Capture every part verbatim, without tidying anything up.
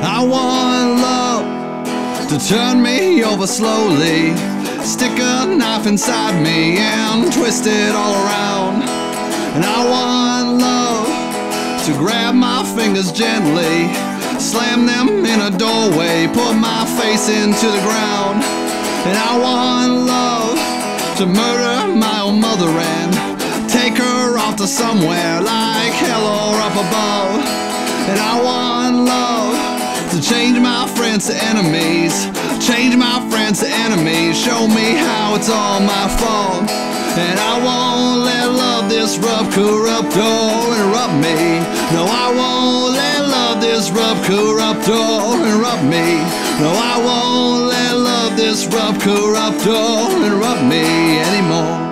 I want love to turn me over slowly, stick a knife inside me and twist it all around. And I want love to grab my fingers gently, slam them in a doorway, put my face into the ground. And I want love to murder my own mother and take her off to somewhere like hell or up above. And I want love to change my friends to enemies, change my friends to enemies, show me how it's all my fault. And I won't let love disrupt, corrupt, or interrupt me. No, I won't let love disrupt, corrupt, or interrupt me. No, I won't let love disrupt, corrupt, or interrupt me anymore.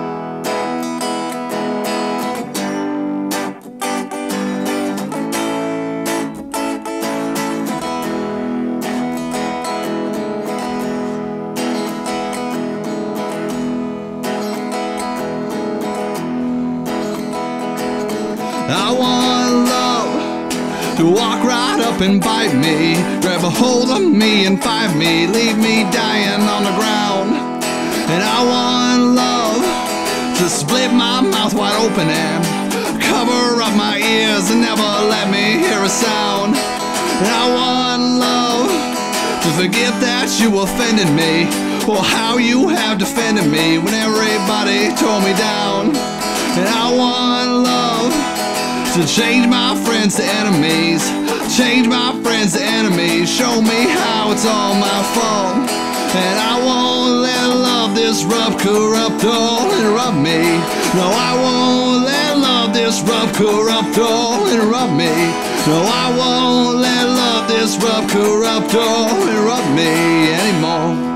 I want love to walk right up and bite me, grab a hold of me and fight me, leave me dying on the ground. And I want love to split my mouth wide open and cover up my ears and never let me hear a sound. And I want love to forget that you offended me, or how you have defended me when everybody tore me down. And I want love to change my friends to enemies, change my friends to enemies, show me how it's all my fault. And I won't let love disrupt, corrupt, or interrupt me. No, I won't let love disrupt, corrupt, or interrupt me. No, I won't let love disrupt, corrupt, or interrupt me anymore.